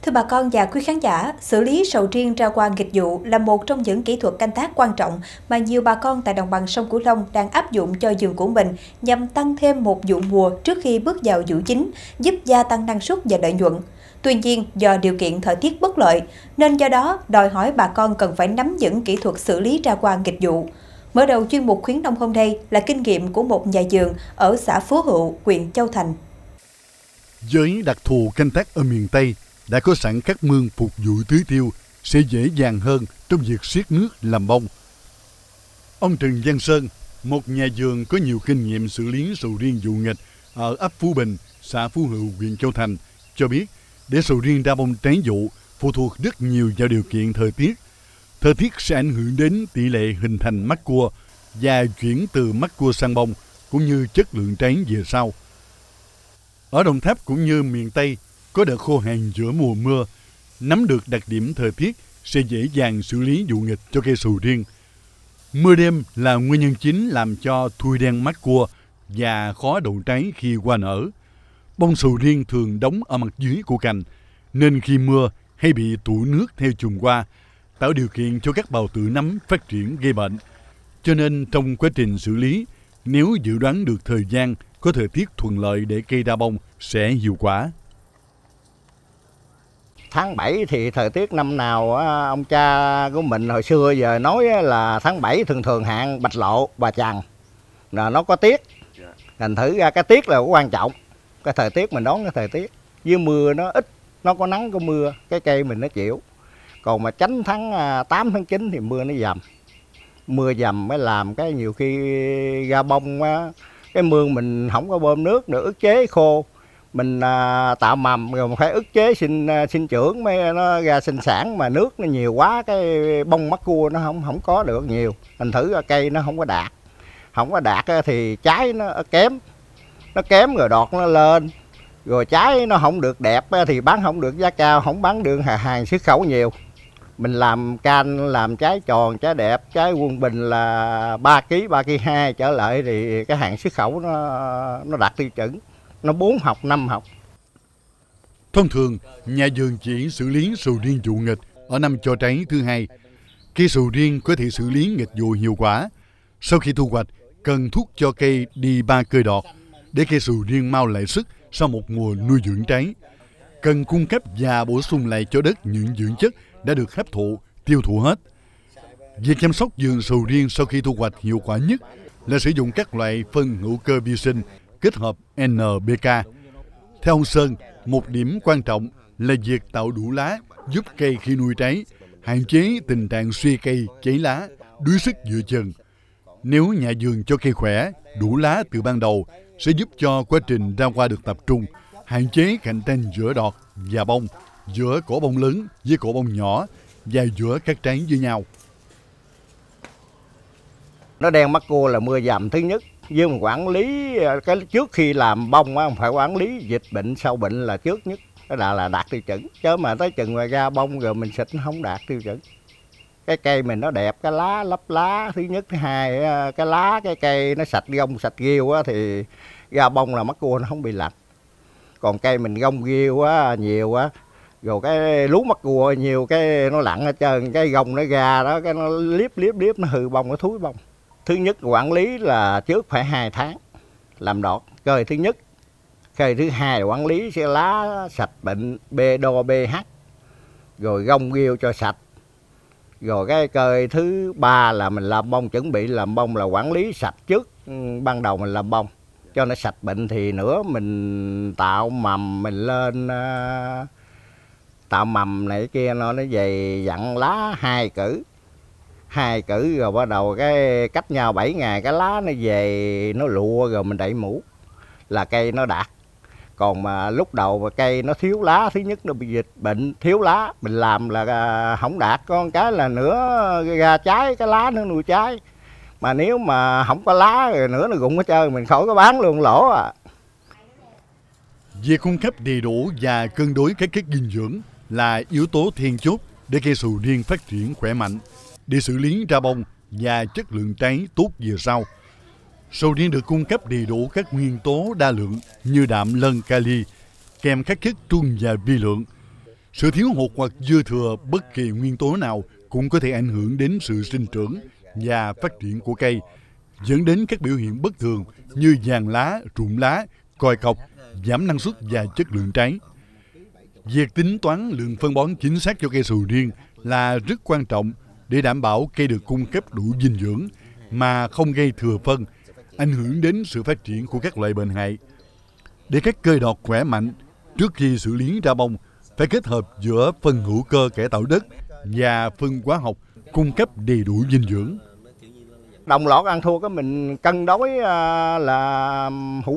Thưa bà con và quý khán giả, xử lý sầu riêng ra hoa nghịch vụ là một trong những kỹ thuật canh tác quan trọng mà nhiều bà con tại đồng bằng sông Cửu Long đang áp dụng cho vườn của mình nhằm tăng thêm một vụ mùa trước khi bước vào vụ chính, giúp gia tăng năng suất và lợi nhuận. Tuy nhiên, do điều kiện thời tiết bất lợi, nên do đó đòi hỏi bà con cần phải nắm vững kỹ thuật xử lý ra hoa nghịch vụ. Mở đầu chuyên mục khuyến nông hôm nay là kinh nghiệm của một nhà vườn ở xã Phú Hữu, huyện Châu Thành. Với đặc thù canh tác ở miền Tây, đã có sẵn các mương phục vụ tưới tiêu sẽ dễ dàng hơn trong việc siết nước làm bông. Ông Trần Văn Sơn, một nhà vườn có nhiều kinh nghiệm xử lý sầu riêng vụ nghịch ở ấp Phú Bình, xã Phú Hữu, huyện Châu Thành, cho biết để sầu riêng ra bông trái vụ phụ thuộc rất nhiều vào điều kiện thời tiết. Thời tiết sẽ ảnh hưởng đến tỷ lệ hình thành mắt cua và chuyển từ mắt cua sang bông, cũng như chất lượng trái về sau. Ở Đồng Tháp cũng như miền Tây, có đợt khô hạn giữa mùa mưa, nắm được đặc điểm thời tiết sẽ dễ dàng xử lý vụ nghịch cho cây sầu riêng. Mưa đêm là nguyên nhân chính làm cho thui đen mắt cua và khó đậu trái khi hoa nở. Bông sầu riêng thường đóng ở mặt dưới của cành, nên khi mưa hay bị tụ nước theo chùm hoa, tạo điều kiện cho các bào tử nấm phát triển gây bệnh. Cho nên trong quá trình xử lý, nếu dự đoán được thời gian có thời tiết thuận lợi để cây ra bông sẽ hiệu quả. Tháng 7 thì thời tiết năm nào ông cha của mình hồi xưa giờ nói là tháng 7 thường hạn bạch lộ, bà chằn, là nó có tiết. Thành thử ra cái tiết là quan trọng. Cái thời tiết mình đón cái thời tiết. Với mưa nó ít, nó có nắng có mưa, cái cây mình nó chịu. Còn mà tránh tháng 8, tháng 9 thì mưa nó dầm. Mưa dầm mới làm cái nhiều khi ra bông, cái mương mình không có bơm nước nữa, ức chế khô. Mình tạo mầm rồi mình phải ức chế sinh trưởng mới nó ra sinh sản, mà nước nó nhiều quá cái bông mắt cua nó không có được nhiều. Thành thử cây nó không có đạt thì trái nó kém rồi đọt nó lên, rồi trái nó không được đẹp thì bán không được giá cao, không bán được hàng xuất khẩu nhiều. Mình làm canh, làm trái tròn, trái đẹp, trái quân bình là 3 kg, 3 kg 2 trở lại thì cái hàng xuất khẩu nó đạt tiêu chuẩn. Nó 4 học, 5 học. Thông thường, nhà vườn chỉ xử lý sầu riêng vụ nghịch ở năm cho trái thứ hai. Cây sầu riêng có thể xử lý nghịch vụ hiệu quả. Sau khi thu hoạch, cần thúc cho cây đi 3 cơi đọt để cây sầu riêng mau lại sức sau một mùa nuôi dưỡng trái. Cần cung cấp và bổ sung lại cho đất những dưỡng chất đã được hấp thụ, tiêu thụ hết. Việc chăm sóc vườn sầu riêng sau khi thu hoạch hiệu quả nhất là sử dụng các loại phân hữu cơ vi sinh kết hợp NPK. Theo ông Sơn, một điểm quan trọng là việc tạo đủ lá giúp cây khi nuôi trái, hạn chế tình trạng suy cây, cháy lá, đuối sức giữa chừng. Nếu nhà vườn cho cây khỏe, đủ lá từ ban đầu sẽ giúp cho quá trình ra hoa được tập trung, hạn chế cạnh tranh giữa đọt và bông, giữa cỏ bông lớn với cỏ bông nhỏ và giữa các trái với nhau. Nó đen mắt cua là mưa dầm thứ nhất. Với mình quản lý cái trước khi làm bông phải quản lý dịch bệnh sau bệnh là trước nhất, đó là đạt tiêu chuẩn. Chứ mà tới chừng mà ra bông rồi mình xịt nó không đạt tiêu chuẩn. Cái cây mình nó đẹp, cái lá lấp lá thứ nhất, thứ hai cái lá cái cây nó sạch gông sạch rêu thì ra bông là mắt cua nó không bị lạnh. Còn cây mình gông rêu nhiều rồi cái lú mắt cua nhiều cái nó lặn hết trơn, cái gông nó ra đó cái nó liếp nó hư bông, nó thúi bông. Thứ nhất quản lý là trước phải 2 tháng làm đọt, cây thứ nhất. Cây thứ hai là quản lý sẽ lá sạch bệnh đo pH, rồi gông rêu cho sạch. Rồi cái cây thứ ba là mình làm bông, chuẩn bị làm bông là quản lý sạch trước, ban đầu mình làm bông cho nó sạch bệnh thì nữa mình tạo mầm mình lên, tạo mầm này kia nó dày dặn lá 2 cử rồi bắt đầu cái cách nhau 7 ngày cái lá nó về nó lụa rồi mình đậy mũ là cây nó đạt. Còn mà lúc đầu mà cây nó thiếu lá, thứ nhất nó bị dịch bệnh thiếu lá, mình làm là không đạt, con cái là nữa ra trái cái lá nó nuôi trái. Mà nếu mà không có lá rồi nữa nó rụng hết trơn, mình khỏi có bán luôn, lỗ à. Việc cung cấp đầy đủ và cân đối các chất dinh dưỡng là yếu tố then chốt để cây sầu riêng phát triển khỏe mạnh, để xử lý ra bông và chất lượng trái tốt về sau. Sầu riêng được cung cấp đầy đủ các nguyên tố đa lượng như đạm, lân, kali, kèm các chất trung và vi lượng. Sự thiếu hụt hoặc dư thừa bất kỳ nguyên tố nào cũng có thể ảnh hưởng đến sự sinh trưởng và phát triển của cây, dẫn đến các biểu hiện bất thường như vàng lá, rụng lá, còi cọc, giảm năng suất và chất lượng trái. Việc tính toán lượng phân bón chính xác cho cây sầu riêng là rất quan trọng để đảm bảo cây được cung cấp đủ dinh dưỡng mà không gây thừa phân, ảnh hưởng đến sự phát triển của các loại bệnh hại. Để các cây đọt khỏe mạnh, trước khi xử lý ra bông, phải kết hợp giữa phân hữu cơ cải tạo đất và phân hóa học cung cấp đầy đủ dinh dưỡng. Đồng loạt ăn thua cái mình cân đối là hữu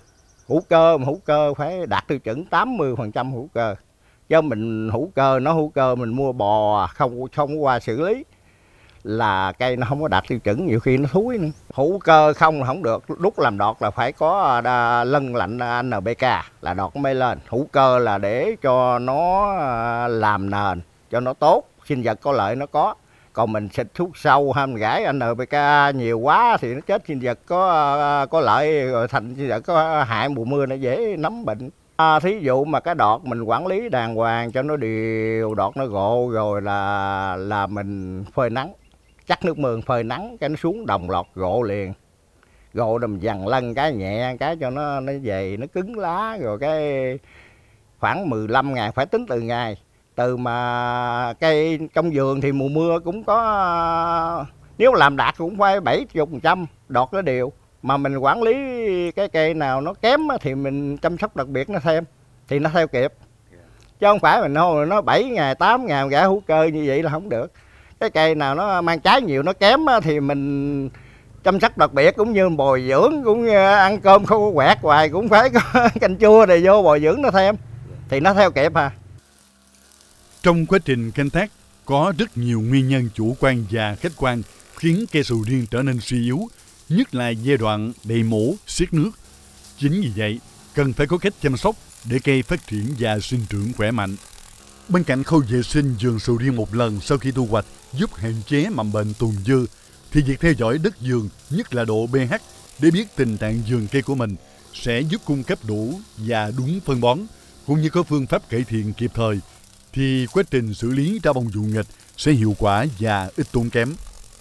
cơ phải đạt tiêu chuẩn 80% hữu cơ. Chứ mình hữu cơ mình mua bò không qua xử lý là cây nó không có đạt tiêu chuẩn, nhiều khi nó thúi nữa. Hữu cơ không là không được, lúc làm đọt là phải có lân lạnh NPK là đọt mới lên. Hữu cơ là để cho nó làm nền cho nó tốt, sinh vật có lợi nó có. Còn mình xịt thuốc sâu hay mình gãi NPK nhiều quá thì nó chết sinh vật có lợi, rồi thành sinh vật có hại, mùa mưa nó dễ nấm bệnh. Thí dụ mà cái đọt mình quản lý đàng hoàng cho nó đều, đọt nó gộ rồi là mình phơi nắng, chắc nước mưa phơi nắng cái nó xuống đồng loạt gộ liền. Gộ đầm dằn lân cái nhẹ cái cho nó về nó cứng lá, rồi cái khoảng 15 ngày, phải tính từ ngày. Từ mà cây trong vườn thì mùa mưa cũng có, nếu làm đạt cũng phải 70% đọt nó đều. Mà mình quản lý cái cây nào nó kém thì mình chăm sóc đặc biệt nó thêm, thì nó theo kịp. Chứ không phải mình nó 7 ngày, 8 ngày gã hữu cơ như vậy là không được. Cái cây nào nó mang trái nhiều nó kém thì mình chăm sóc đặc biệt, cũng như bồi dưỡng, cũng như ăn cơm không có quẹt hoài cũng phải có canh chua này vô bồi dưỡng nó thêm, thì nó theo kịp à. Trong quá trình canh tác, có rất nhiều nguyên nhân chủ quan và khách quan khiến cây sầu riêng trở nên suy yếu, nhất là giai đoạn đầy mổ, xiết nước. Chính vì vậy, cần phải có cách chăm sóc để cây phát triển và sinh trưởng khỏe mạnh. Bên cạnh khâu vệ sinh vườn sầu riêng một lần sau khi thu hoạch giúp hạn chế mầm bệnh tồn dư, thì việc theo dõi đất vườn, nhất là độ pH, để biết tình trạng vườn cây của mình sẽ giúp cung cấp đủ và đúng phân bón, cũng như có phương pháp cải thiện kịp thời, thì quá trình xử lý ra bông vụ nghịch sẽ hiệu quả và ít tốn kém.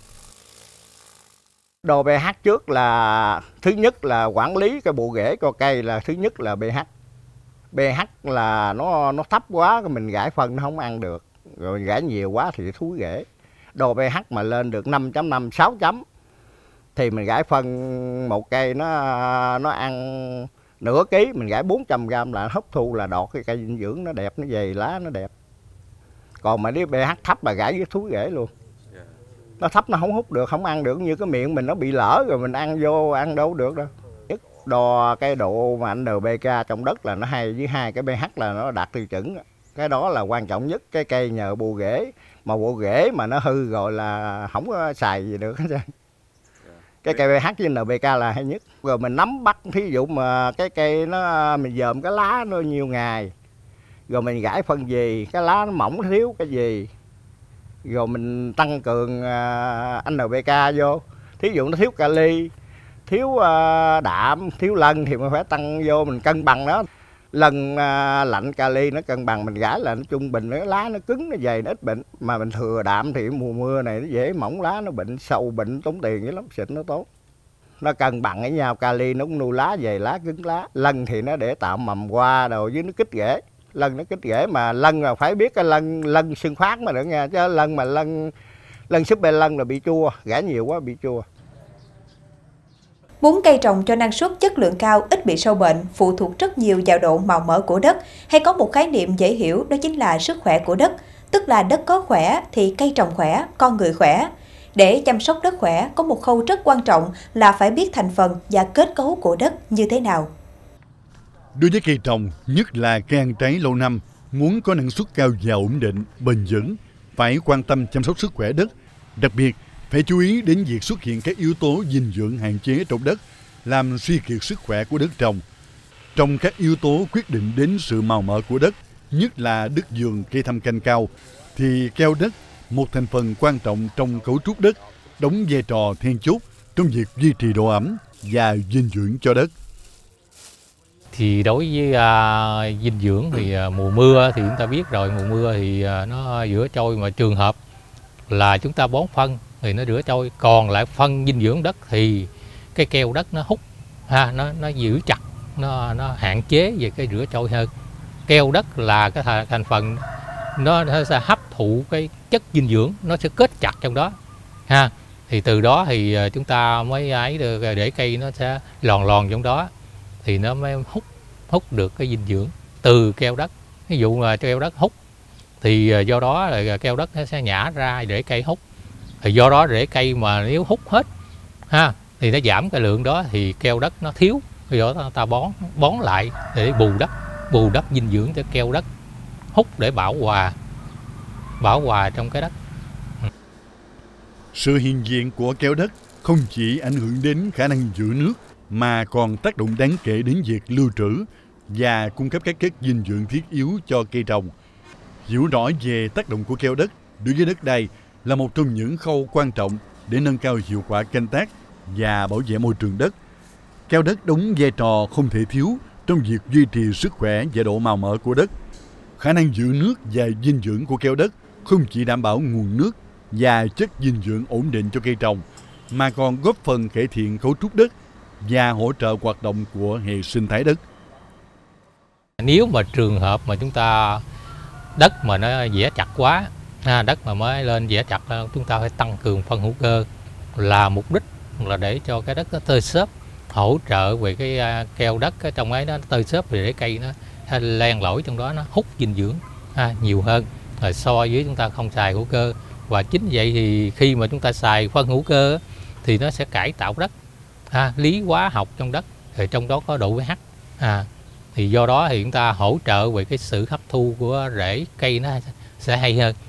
Đồ pH trước là thứ nhất là quản lý cái bộ rễ của cây, là thứ nhất là pH. pH là nó thấp quá mình gãi phân nó không ăn được, rồi gãi nhiều quá thì thúi rễ. Đồ pH mà lên được 5.5, 6 chấm thì mình gãi phân một cây nó ăn nửa ký, mình gãi 400 gram là hấp thu là đọt cái cây dinh dưỡng nó đẹp, nó dày lá nó đẹp. Còn mà nếu pH thấp là gãi với thúi rễ luôn. Nó thấp nó không hút được, không ăn được, như cái miệng mình nó bị lở rồi mình ăn vô ăn đâu được đâu. Đo cái độ mà NPK trong đất là nó 2 với 2 cái pH là nó đạt tiêu chuẩn. Cái đó là quan trọng nhất. Cái cây nhờ bộ rễ, mà bộ rễ mà nó hư rồi là không có xài gì được hết trơn. Cái cây pH với NPK là hay nhất. Rồi mình nắm bắt, thí dụ mà cái cây nó mình dòm cái lá nó nhiều ngày, rồi mình gãi phân gì, cái lá nó mỏng nó thiếu cái gì, rồi mình tăng cường NPK vô. Thí dụ nó thiếu kali, thiếu đạm, thiếu lân thì mình phải tăng vô, mình cân bằng đó. Lân lạnh kali nó cân bằng, mình gãi là nó trung bình, cái lá nó cứng, nó dày, nó ít bệnh. Mà mình thừa đạm thì mùa mưa này nó dễ mỏng lá, nó bệnh sâu, bệnh tốn tiền dữ lắm, xịt nó tốt. Nó cân bằng với nhau, kali nó cũng nuôi lá dày, lá cứng lá. Lân thì nó để tạo mầm hoa đồ, với nó kích rễ. Lân nó kích rễ, mà lân là phải biết cái lân xương phát mà được nha, chứ lân mà lân súp bê lân là bị chua, gãi nhiều quá bị chua. Muốn cây trồng cho năng suất chất lượng cao, ít bị sâu bệnh, phụ thuộc rất nhiều vào độ màu mỡ của đất, hay có một khái niệm dễ hiểu đó chính là sức khỏe của đất, tức là đất có khỏe thì cây trồng khỏe, con người khỏe. Để chăm sóc đất khỏe, có một khâu rất quan trọng là phải biết thành phần và kết cấu của đất như thế nào. Đối với cây trồng, nhất là cây ăn trái lâu năm, muốn có năng suất cao và ổn định, bền vững, phải quan tâm chăm sóc sức khỏe đất. Đặc biệt, phải chú ý đến việc xuất hiện các yếu tố dinh dưỡng hạn chế trong đất, làm suy kiệt sức khỏe của đất trồng. Trong các yếu tố quyết định đến sự màu mỡ của đất, nhất là đất vườn cây thâm canh cao, thì keo đất, một thành phần quan trọng trong cấu trúc đất, đóng vai trò then chốt trong việc duy trì độ ẩm và dinh dưỡng cho đất. Thì đối với dinh dưỡng thì mùa mưa thì chúng ta biết rồi, mùa mưa thì nó rửa trôi, mà trường hợp là chúng ta bón phân thì nó rửa trôi, còn lại phân dinh dưỡng đất thì cái keo đất nó hút nó giữ chặt, nó hạn chế về cái rửa trôi hơn. Keo đất là cái thành phần nó sẽ hấp thụ cái chất dinh dưỡng, nó sẽ kết chặt trong đó thì từ đó thì chúng ta mới ấy được, để cây nó sẽ lòn trong đó thì nó mới hút được cái dinh dưỡng từ keo đất. Ví dụ là keo đất hút thì do đó là keo đất nó sẽ nhả ra để cây hút, thì do đó để cây mà nếu hút hết thì nó giảm cái lượng đó thì keo đất nó thiếu, vì đó ta bón lại để bù đắp dinh dưỡng cho keo đất hút để bảo hòa trong cái đất. Sự hiện diện của keo đất không chỉ ảnh hưởng đến khả năng giữ nước mà còn tác động đáng kể đến việc lưu trữ và cung cấp các chất dinh dưỡng thiết yếu cho cây trồng. Hiểu rõ về tác động của keo đất đối với đất đai là một trong những khâu quan trọng để nâng cao hiệu quả canh tác và bảo vệ môi trường đất. Keo đất đóng vai trò không thể thiếu trong việc duy trì sức khỏe và độ màu mỡ của đất. Khả năng giữ nước và dinh dưỡng của keo đất không chỉ đảm bảo nguồn nước và chất dinh dưỡng ổn định cho cây trồng, mà còn góp phần cải thiện cấu trúc đất và hỗ trợ hoạt động của hệ sinh thái đất. Nếu mà trường hợp mà chúng ta đất mà nó dẻ chặt quá, đất mà mới lên dẻ chặt, chúng ta phải tăng cường phân hữu cơ, là mục đích là để cho cái đất nó tơi xốp, hỗ trợ về cái keo đất ở trong ấy nó tơi xốp, để cây nó len lỏi trong đó, nó hút dinh dưỡng nhiều hơn so với chúng ta không xài hữu cơ. Và chính vậy thì khi mà chúng ta xài phân hữu cơ thì nó sẽ cải tạo đất, lý hóa học trong đất, thì trong đó có độ pH, thì do đó thì chúng ta hỗ trợ về cái sự hấp thu của rễ cây, nó sẽ hay hơn.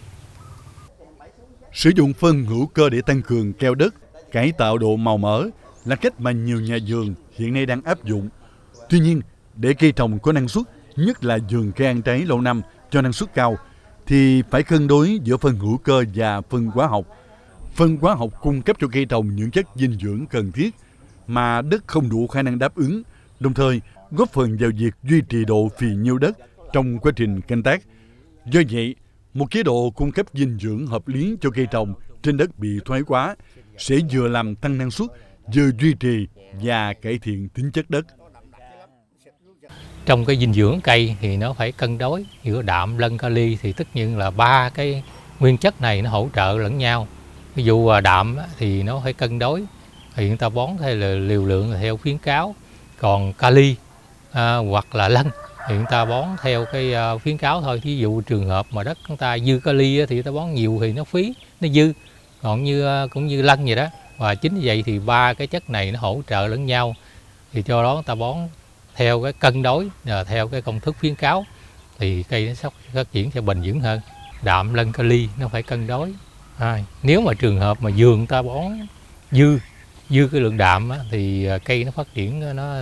Sử dụng phân hữu cơ để tăng cường keo đất, cải tạo độ màu mỡ là cách mà nhiều nhà vườn hiện nay đang áp dụng. Tuy nhiên, để cây trồng có năng suất, nhất là vườn cây ăn trái lâu năm cho năng suất cao, thì phải cân đối giữa phân hữu cơ và phân hóa học. Phân hóa học cung cấp cho cây trồng những chất dinh dưỡng cần thiết mà đất không đủ khả năng đáp ứng, đồng thời góp phần vào việc duy trì độ phì nhiêu đất trong quá trình canh tác. Do vậy, một chế độ cung cấp dinh dưỡng hợp lý cho cây trồng trên đất bị thoái hóa sẽ vừa làm tăng năng suất, vừa duy trì và cải thiện tính chất đất. Trong cái dinh dưỡng cây thì nó phải cân đối giữa đạm, lân, kali, thì tất nhiên là ba cái nguyên chất này nó hỗ trợ lẫn nhau. Ví dụ đạm thì nó phải cân đối, thì người ta bón theo liều lượng theo khuyến cáo, còn kali hoặc là lân thì người ta bón theo cái khuyến cáo thôi. Ví dụ trường hợp mà đất chúng ta dư kali thì người ta bón nhiều thì nó phí, nó dư, còn cũng như lân vậy đó. Và chính vậy thì ba cái chất này nó hỗ trợ lẫn nhau, thì cho đó người ta bón theo cái cân đối, theo cái công thức khuyến cáo thì cây nó sẽ phát triển sẽ bền vững hơn. Đạm, lân, kali nó phải cân đối. Nếu mà trường hợp mà vườn ta bón dư cái lượng đạm thì cây nó phát triển nó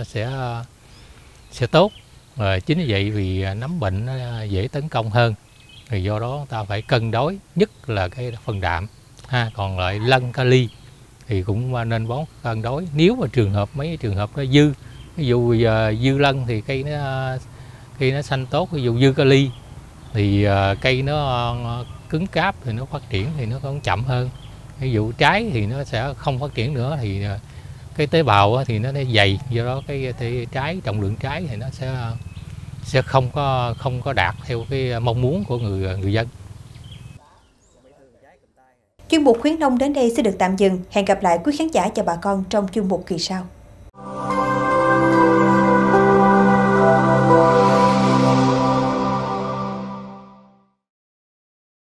sẽ tốt. Chính vì vậy vì nấm bệnh nó dễ tấn công hơn, thì do đó ta phải cân đối, nhất là cái phần đạm. Còn lại lân, kali thì cũng nên bón cân đối. Nếu mà mấy trường hợp nó dư, ví dụ dư lân thì cây nó xanh tốt, ví dụ dư kali thì cây nó cứng cáp thì nó phát triển thì nó còn chậm hơn. Ví dụ trái thì nó sẽ không phát triển nữa, thì cái tế bào thì nó dày, do đó cái trái, trọng lượng trái thì nó sẽ không có đạt theo cái mong muốn của người dân. Chuyên mục khuyến nông đến đây sẽ được tạm dừng. Hẹn gặp lại quý khán giả và bà con trong chuyên mục kỳ sau.